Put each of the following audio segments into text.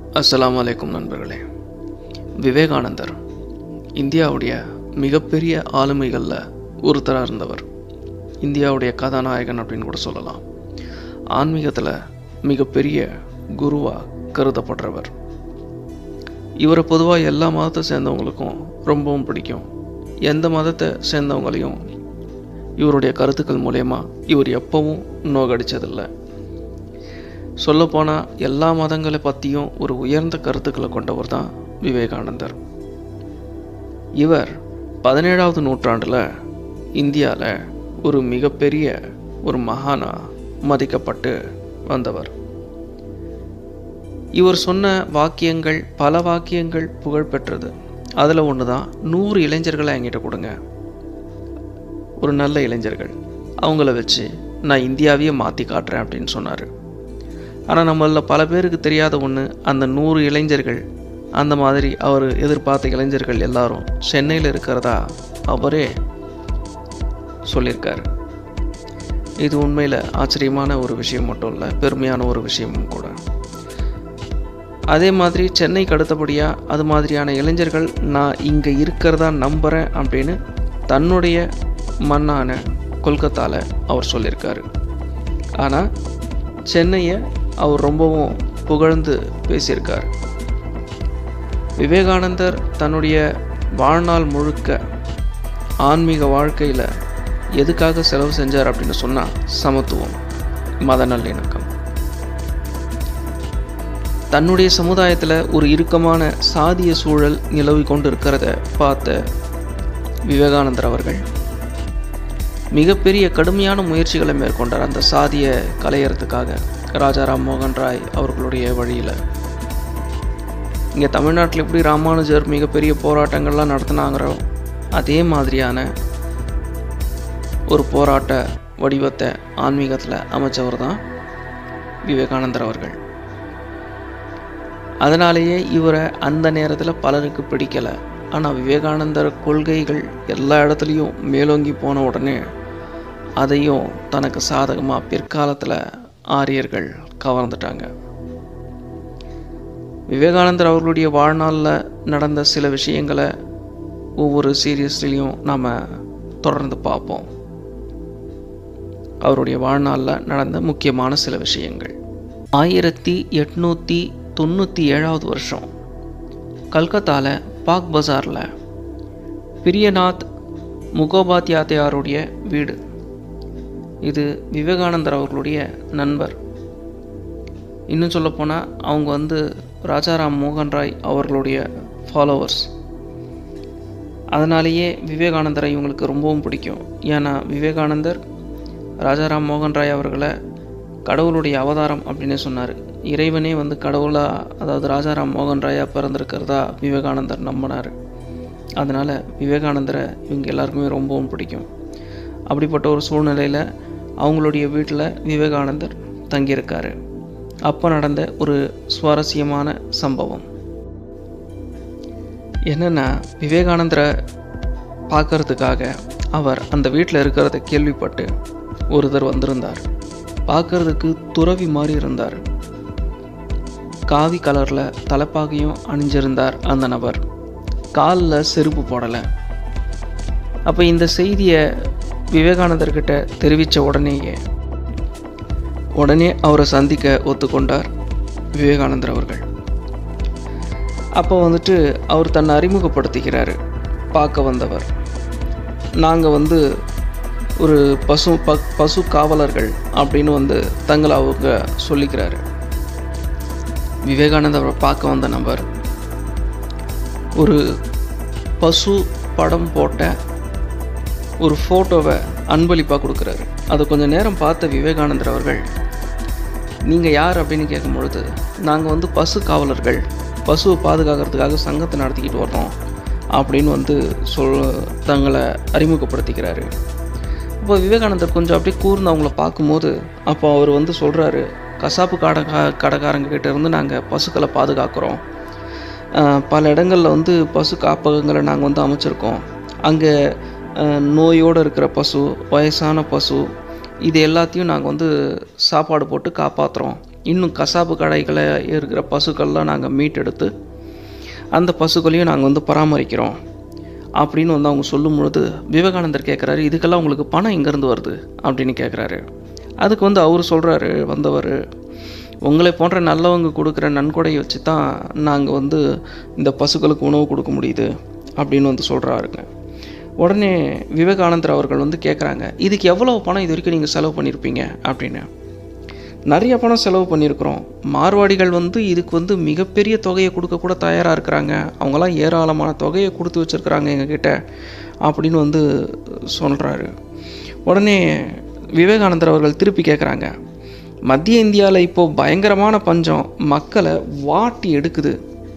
அஸ்ஸலாமு அலைக்கும் நண்பர்களே. விவேகானந்தர் இந்தியாவுடைய மிகப்பெரிய ஆளுமைகளில் ஒருத்தராக இருந்தவர். இந்தியாவுடைய கதாநாயகன் அப்படின்னு கூட சொல்லலாம். ஆன்மீகத்தில் மிகப்பெரிய குருவாக கருதப்படுறவர். இவரை பொதுவாக எல்லா மதத்தை சேர்ந்தவங்களுக்கும் ரொம்பவும் பிடிக்கும். எந்த மதத்தை சேர்ந்தவங்களையும் இவருடைய கருத்துக்கள் மூலயமா இவர் எப்பவும் நோகடிச்சதில்லை. சொல்லப்போனால் எல்லா மதங்களை பற்றியும் ஒரு உயர்ந்த கருத்துக்களை கொண்டவர் தான் விவேகானந்தர். இவர் 17வது நூற்றாண்டில் இந்தியாவில் ஒரு மிகப்பெரிய ஒரு மகானா மதிக்கப்பட்டு வந்தவர். இவர் சொன்ன வாக்கியங்கள், பல வாக்கியங்கள் புகழ்பெற்றது. அதில் ஒன்று தான் 100 இளைஞர்களை என்கிட்ட கொடுங்க, ஒரு நல்ல இளைஞர்கள், அவங்கள வச்சு நான் இந்தியாவையே மாற்றி காட்டுறேன் அப்படின்னு சொன்னார். ஆனால் நம்மளில் பல பேருக்கு தெரியாத ஒன்று, அந்த 100 இளைஞர்கள், அந்த மாதிரி அவர் எதிர்பார்த்த இளைஞர்கள் எல்லாரும் சென்னையில் இருக்கிறதா அவரே சொல்லியிருக்காரு. இது உண்மையில் ஆச்சரியமான ஒரு விஷயம் மட்டும் இல்லை, பெருமையான ஒரு விஷயமும் கூட. அதே மாதிரி சென்னைக்கு அடுத்தபடியாக அது மாதிரியான இளைஞர்கள் நான் இங்கே இருக்கிறதா நம்புகிறேன் அப்படின்னு தன்னுடைய மண்ணான கொல்கத்தாவில் அவர் சொல்லியிருக்காரு. ஆனால் சென்னையை அவர் ரொம்பவும் புகழ்ந்து பேசியிருக்கார். விவேகானந்தர் தன்னுடைய வாழ்நாள் முழுக்க ஆன்மீக வாழ்க்கையில் எதுக்காக செலவு செஞ்சார் அப்படின்னு சொன்னால் சமத்துவம், மத நல்லிணக்கம். தன்னுடைய சமுதாயத்தில் ஒரு இறுக்கமான சாதிய சூழல் நிலவி கொண்டு இருக்கிறத பார்த்த விவேகானந்தர் அவர்கள் மிகப்பெரிய கடுமையான முயற்சிகளை மேற்கொண்டார். அந்த சாதியை களையறதுக்காக ராஜாராம் மோகன் ராய் அவர்களுடைய வழியில். இங்கே தமிழ்நாட்டில் எப்படி ராமானுஜர் மிகப்பெரிய போராட்டங்கள்லாம் நடத்தினாங்கிறோ அதே மாதிரியான ஒரு போராட்ட வடிவத்தை ஆன்மீகத்தில் அமைச்சவர் தான் விவேகானந்தர் அவர்கள். அதனாலேயே இவரை அந்த நேரத்தில் பலருக்கு பிடிக்கலை. ஆனால் விவேகானந்தர் கொள்கைகள் எல்லா இடத்துலையும் மேலோங்கி போன உடனே அதையும் தனக்கு சாதகமாக பிற்காலத்தில் ஆரியர்கள் கவர்ந்துட்டாங்க. விவேகானந்தர் அவர்களுடைய வாழ்நாளில் நடந்த சில விஷயங்களை ஒவ்வொரு சீரியஸ்லையும் நாம் தொடர்ந்து பார்ப்போம். அவருடைய வாழ்நாளில் நடந்த முக்கியமான சில விஷயங்கள். 1897வது வருஷம் கல்கத்தாவில் பாக் பஜாரில் பிரியநாத் முகோபாத்யாதையாருடைய வீடு. இது விவேகானந்தர் அவர்களுடைய நண்பர். இன்னும் சொல்லப்போனால் அவங்க ராஜாராம் மோகன் ராய் அவர்களுடைய ஃபாலோவர்ஸ். அதனாலேயே விவேகானந்தரை இவங்களுக்கு ரொம்பவும் பிடிக்கும். ஏன்னா விவேகானந்தர் ராஜாராம் மோகன் ராய் அவர்களை கடவுளுடைய அவதாரம் அப்படின்னு சொன்னார். இறைவனே கடவுளாக, அதாவது ராஜாராம் மோகன் ராயாக பிறந்திருக்கிறதா விவேகானந்தர் நம்பினார். அதனால் விவேகானந்தரை இவங்க எல்லாருக்குமே ரொம்பவும் பிடிக்கும். அப்படிப்பட்ட ஒரு சூழ்நிலையில் அவங்களுடைய வீட்டில் விவேகானந்தர் தங்கியிருக்காரு. அப்போ நடந்த ஒரு சுவாரஸ்யமான சம்பவம் என்னென்னா, விவேகானந்தரை பார்க்கறதுக்காக அவர் அந்த வீட்டில் இருக்கிறத கேள்விப்பட்டு ஒருத்தர் வந்திருந்தார். பார்க்கறதுக்கு துறவி மாதிரி இருந்தார். காவி கலரில் தலைப்பாகையும் அணிஞ்சிருந்தார் அந்த நபர். காலில் செருப்பு போடலை. அப்போ இந்த செய்தியை விவேகானந்தர்கிட்ட தெரிவித்த உடனே அவரை சந்திக்க ஒத்துக்கொண்டார் விவேகானந்தர் அவர்கள். அப்போ அவர் தன்னை அறிமுகப்படுத்திக்கிறாரு. பார்க்க வந்தவர், நாங்கள் ஒரு பசு காவலர்கள் அப்படின்னு தங்களை அவங்க சொல்லிக்கிறாரு. விவேகானந்தரை பார்க்க வந்த நபர் ஒரு பசு படம் போட்ட ஒரு ஃபோட்டோவை அன்பளிப்பாக கொடுக்குறாரு. அதை கொஞ்சம் நேரம் பார்த்த விவேகானந்தர் அவர்கள், நீங்கள் யார் அப்படின்னு கேட்கும் பொழுது, நாங்கள் பசு காவலர்கள், பசுவை பாதுகாக்கிறதுக்காக சங்கத்தை நடத்திக்கிட்டு வர்றோம் அப்படின்னு தங்களை அறிமுகப்படுத்திக்கிறாரு. இப்போ விவேகானந்தர் கொஞ்சம் அப்படியே கூர்ந்து அவங்கள பார்க்கும்போது, அப்போ அவர் சொல்கிறாரு, கசாப்பு கடைக்காரங்க கிட்ட இருந்து நாங்கள் பசுக்களை பாதுகாக்கிறோம். பல இடங்களில் பசு காப்பகங்களை நாங்கள் அமைச்சிருக்கோம். அங்கே நோயோடு இருக்கிற பசு, வயசான பசு, இது எல்லாத்தையும் நாங்கள் சாப்பாடு போட்டு காப்பாற்றுறோம் இன்னும் கசாப்பு கடைகளை இருக்கிற பசுக்கள்லாம் நாங்கள் மீட்டெடுத்து அந்த பசுக்களையும் நாங்கள் வந்து பராமரிக்கிறோம் அப்படின்னு வந்து அவங்க சொல்லும் பொழுது விவேகானந்தர் கேட்குறாரு, இதுக்கெல்லாம் உங்களுக்கு பணம் எங்கேருந்து வருது அப்படின்னு கேட்குறாரு. அதுக்கு வந்து அவர் சொல்கிறாரு, வந்தவர், உங்களை போன்ற நல்லவங்க கொடுக்குற நன்கொடையை வச்சு தான் நாங்கள் வந்து இந்த பசுக்களுக்கு உணவு கொடுக்க முடியுது அப்படின்னு வந்து சொல்கிறாருங்க. உடனே விவேகானந்தர் அவர்கள் வந்து கேட்குறாங்க, இதுக்கு எவ்வளோ பணம் இது வரைக்கும் நீங்கள் செலவு பண்ணியிருப்பீங்க அப்படின்னு. நிறைய பணம் செலவு பண்ணியிருக்கிறோம். மார்வாடிகள் வந்து இதுக்கு வந்து மிகப்பெரிய தொகையை கொடுக்க கூட தயாராக இருக்கிறாங்க. அவங்களாம் ஏராளமான தொகையை கொடுத்து வச்சுருக்குறாங்க எங்ககிட்ட அப்படின்னு வந்து சொல்கிறாரு. உடனே விவேகானந்தர் அவர்கள் திருப்பி கேட்குறாங்க, மத்திய இந்தியாவில் இப்போது பயங்கரமான பஞ்சம் மக்களை வாட்டி எடுக்குது.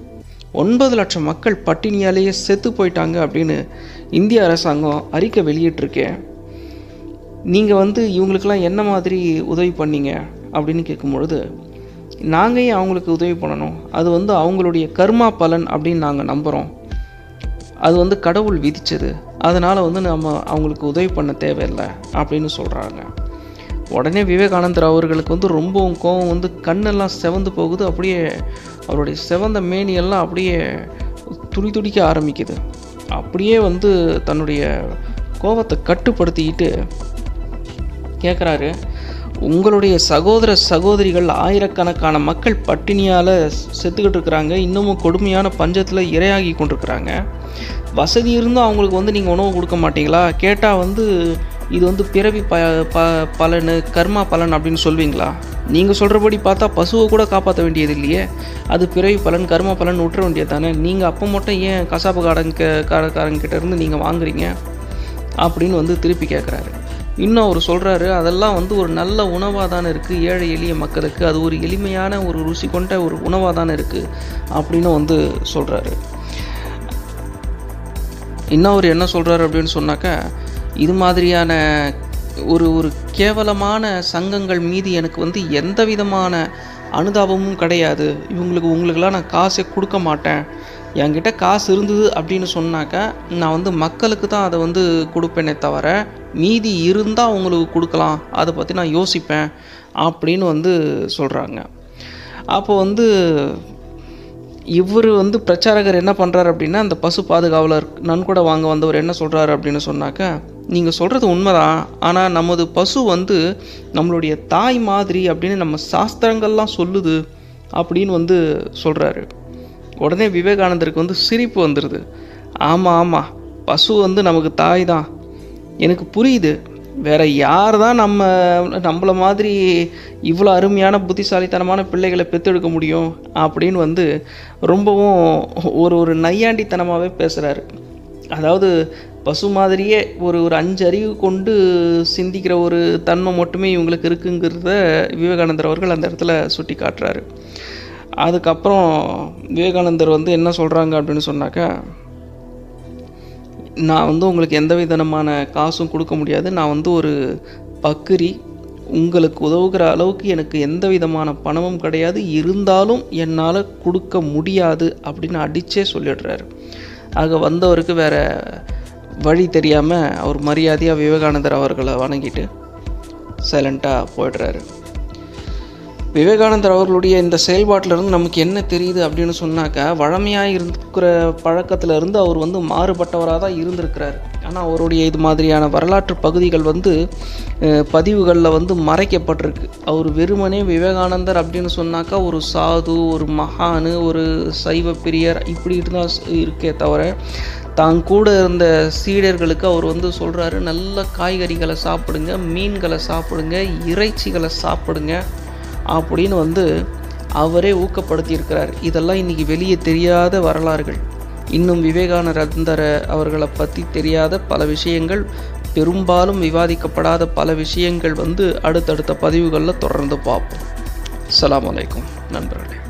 9 லட்சம் மக்கள் பட்டினியாலேயே செத்து போயிட்டாங்க அப்படின்னு இந்திய அரசாங்கம் அறிக்கை வெளியிட்டிருக்கேன். நீங்கள் வந்து இவங்களுக்கெல்லாம் என்ன மாதிரி உதவி பண்ணீங்க அப்படின்னு கேட்கும்பொழுது, நாங்கள் ஏன் அவங்களுக்கு உதவி பண்ணணும், அது வந்து அவங்களுடைய கர்மா பலன் அப்படின்னு நாங்கள் நம்புகிறோம். அது வந்து கடவுள் விதித்தது, அதனால் வந்து நம்ம அவங்களுக்கு உதவி பண்ண தேவையில்லை அப்படின்னு சொல்கிறாங்க. உடனே விவேகானந்தர் அவர்களுக்கு வந்து ரொம்பவும் கோபம் வந்து கண்ணெல்லாம் செவந்து போகுது. அப்படியே அவருடைய செவந்த மேனியெல்லாம் அப்படியே துடிக்க ஆரம்பிக்குது. அப்படியே வந்து தன்னுடைய கோபத்தை கட்டுப்படுத்திக்கிட்டு கேட்குறாரு, உங்களுடைய சகோதர சகோதரிகள் ஆயிரக்கணக்கான மக்கள் பட்டினியால் செத்துக்கிட்டு இருக்கிறாங்க, இன்னமும் கொடுமையான பஞ்சத்தில் இரையாகி கொண்டிருக்கிறாங்க. வசதி இருந்தும் அவங்களுக்கு வந்து நீங்கள் உணவு கொடுக்க மாட்டீங்களா? கேட்டால் வந்து இது வந்து பிறவி பலன் கர்மா பலன் அப்படின்னு சொல்வீங்களா? நீங்கள் சொல்கிறபடி பார்த்தா பசுவை கூட காப்பாற்ற வேண்டியது இல்லையே, அது பிறவி பலன் கர்மா பலன் விட்டுற வேண்டியது தானே. நீங்கள் அப்போ மட்டும் ஏன் கசாப்பு காரங்கிட்ட இருந்து நீங்கள் வாங்குறீங்க அப்படின்னு வந்து திருப்பி கேட்குறாரு. இன்னும் அவர் சொல்கிறாரு, அதெல்லாம் வந்து ஒரு நல்ல உணவாக தானே இருக்குது, ஏழை எளிய மக்களுக்கு அது ஒரு எளிமையான ஒரு ருசி கொண்ட ஒரு உணவாக தானே இருக்குது அப்படின்னு வந்து சொல்கிறாரு. இன்னும் அவர் என்ன சொல்கிறாரு அப்படின்னு சொன்னாக்கா, இது மாதிரியான ஒரு கேவலமான சங்கங்கள் மீது எனக்கு வந்து எந்த விதமான அனுதாபமும் கிடையாது. உங்களுக்கெல்லாம் நான் காசை கொடுக்க மாட்டேன். என்கிட்ட காசு இருந்தது அப்படின்னு சொன்னாக்கா நான் வந்து மக்களுக்கு தான் அதை வந்து கொடுப்பேனே தவிர, மீதி இருந்தால் உங்களுக்கு கொடுக்கலாம், அதை பற்றி நான் யோசிப்பேன் அப்படின்னு வந்து சொல்கிறாங்க. அப்போ வந்து இவர் வந்து பிரச்சாரகர் என்ன பண்ணுறாரு அப்படின்னா, அந்த பசு பாதுகாவலர் நன்கொடை வாங்க வந்தவர் என்ன சொல்கிறாரு அப்படின்னு சொன்னாக்கா, நீங்கள் சொல்கிறது உண்மைதான், ஆனால் நமது பசு வந்து நம்மளுடைய தாய் மாதிரி அப்படின்னு நம்ம சாஸ்திரங்கள்லாம் சொல்லுது அப்படின்னு வந்து சொல்கிறாரு. உடனே விவேகானந்தருக்கு வந்து சிரிப்பு வந்துடுது. ஆமாம், பசு வந்து நமக்கு தாய் தான், எனக்கு புரியுது. வேறு யார் தான் நம்மளை மாதிரி இவ்வளோ அருமையான புத்திசாலித்தனமான பிள்ளைகளை பெற்றெடுக்க முடியும் அப்படின்னு வந்து ரொம்பவும் ஒரு நையாண்டித்தனமாகவே பேசுகிறாரு. அதாவது பசு மாதிரியே ஒரு 5 அறிவு கொண்டு சிந்திக்கிற ஒரு தன்மை மட்டுமே இவங்களுக்கு இருக்குங்கிறத விவேகானந்தர் அவர்கள் அந்த இடத்துல சுட்டி காட்டுறாரு. அதுக்கப்புறம் விவேகானந்தர் வந்து என்ன சொல்கிறாங்க அப்படின்னு சொன்னாக்கா, நான் வந்து உங்களுக்கு எந்த விதமான காசும் கொடுக்க முடியாது, நான் வந்து ஒரு பக்கிரி, உங்களுக்கு உதவுகிற அளவுக்கு எனக்கு எந்த விதமான பணமும் கிடையாது, இருந்தாலும் என்னால் கொடுக்க முடியாது அப்படின்னு அடித்தே சொல்லிடுறாரு. ஆக வந்தவருக்கு வேறு வழி தெரியாமல் அவர் மரியாதையாக விவேகானந்தர் அவர்களை வணங்கிட்டு சைலண்ட்டாக போய்டுறாரு. விவேகானந்தர் அவர்களுடைய இந்த செயல்பாட்டிலிருந்து நமக்கு என்ன தெரியுது அப்படின்னு சொன்னாக்கா, வழமையாக இருக்கிற பழக்கத்திலிருந்து அவர் வந்து மாறுபட்டவராக தான் இருந்திருக்கிறார். ஆனால் அவருடைய இது மாதிரியான வரலாற்று பகுதிகள் வந்து பதிவுகளில் வந்து மறைக்கப்பட்டிருக்கு. அவர் வெறுமனே விவேகானந்தர் அப்படின்னு சொன்னாக்கா ஒரு சாது, ஒரு மகானு, ஒரு சைவ பிரியர் இப்படிட்டு தான் இருக்கே தவிர, தான் கூட இருந்த சீடர்களுக்கு அவர் வந்து சொல்கிறாரு, நல்ல காய்கறிகளை சாப்பிடுங்க, மீன்களை சாப்பிடுங்க, இறைச்சிகளை சாப்பிடுங்க அப்படின்னு வந்து அவரே ஊக்கப்படுத்தியிருக்கிறார். இதெல்லாம் இன்றைக்கி வெளியே தெரியாத வரலாறுகள். இன்னும் விவேகானந்தர் அவர்களை பற்றி தெரியாத பல விஷயங்கள், பெரும்பாலும் விவாதிக்கப்படாத பல விஷயங்கள் வந்து அடுத்தடுத்த பதிவுகளில் தொடர்ந்து பார்ப்போம். அஸ்ஸலாமு அலைக்கும் நண்பர்களே.